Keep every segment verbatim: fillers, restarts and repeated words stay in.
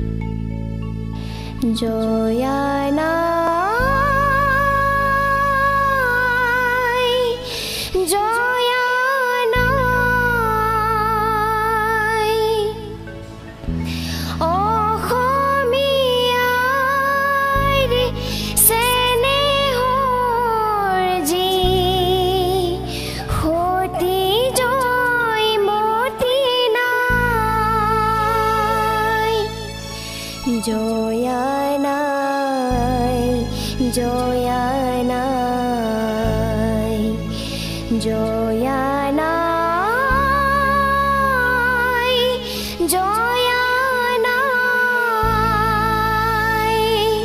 জয়া নাই, জয়া নাই, অসমীয়াৰ চেনেহৰ যি সতী জয়মতী নাই, জয়া নাই, জয়া নাই, জয়া নাই, জয়া নাই।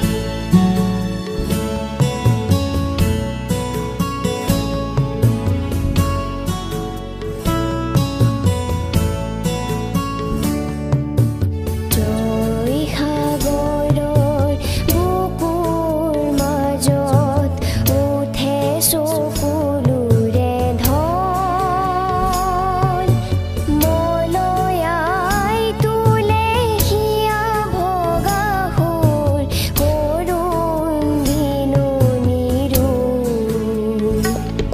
জয় সাগৰৰ বুকুৰ মাজত উঠে চকুলোৰে ঢল, মলয়াই তোলে হিয়া ভগা সুৰ, কৰুণ দিনুনিৰ ৰূপ।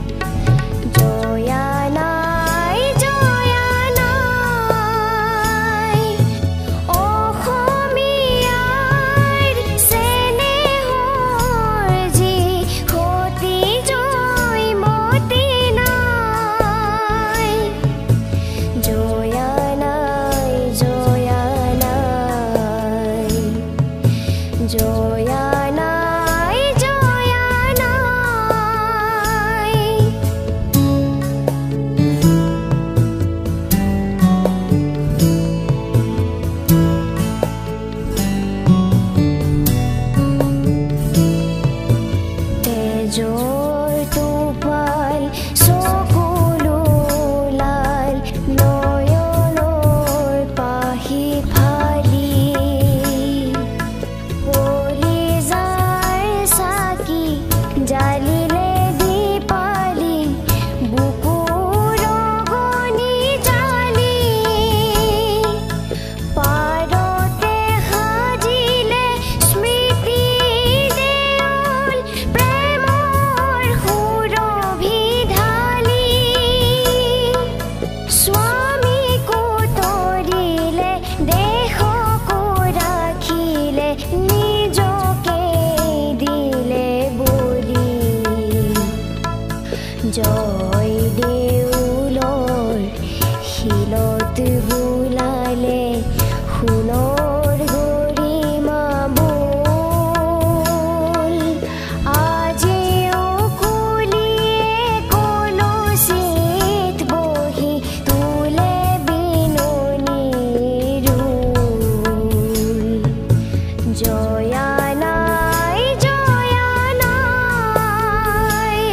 জয়া নাই, জয়া নাই, অসমীয়াৰ চেনেহৰ যি সতী জয়মতী নাই, জয়া নাই, জয়া নাই, জয়া নাই, জয়া নাই। তেজৰ টোপাল চকুলো লাল, নয়নৰ পাহি ফালি, কলিজাৰ চাকি জালিলে দীপালি, বুকুৰ অগণি জালি, পাৰতে সাজিলে স্মৃতি দেউল, প্ৰেমৰ সুৰভি ঢালি, স্বামীকো তৰিলে দেশকো ৰাখিলে, নিজকে দিলে বলি। জয় দেউলৰ শিলত বোলালে সোণৰ গৰিমা বোল, আজিও কুলিয়ে কলচীত বহি তোলে বিনুনিৰ ৰোল। জয়া নাই, জয়া নাই,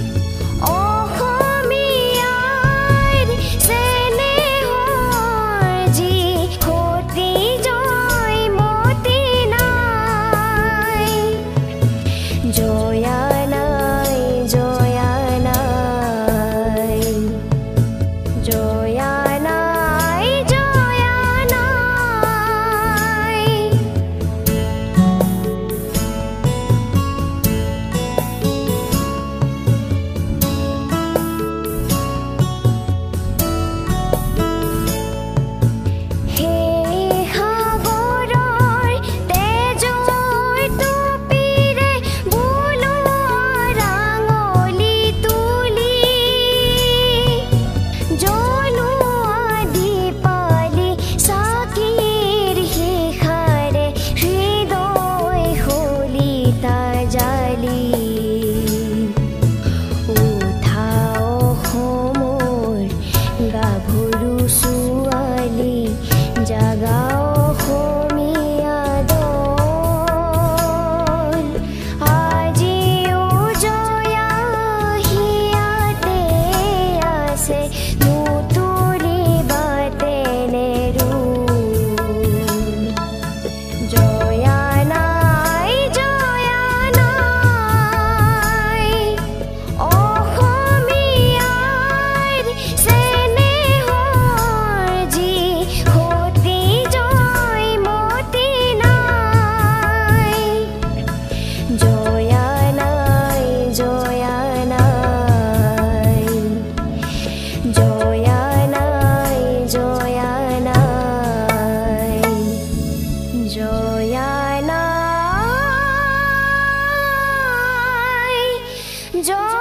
অসমীয়াৰ চেনেহৰ যি সতী জয়মতী নাই, জয়া নাই, জয়া নাই, জয়া নাই, জয়া নাই। সেই সাগৰৰ তেজৰ টুপিৰে বোলোৱা ৰাঙলী তুলি, জ্বলোৱা দীপালি চাকিৰ শিখাৰে, হৃদয় শলিতা জালি, উঠাও অসমৰ গাভৰু ছোৱালী, জাগাও অসমীয়া দল, আজিও জয়া হিয়াতে আছে, নুতুলিবা তেনে ৰূপ। জয়া নাই, জয়া নাই, অসমীয়াৰ চেনেহৰ যি সতী জয় जो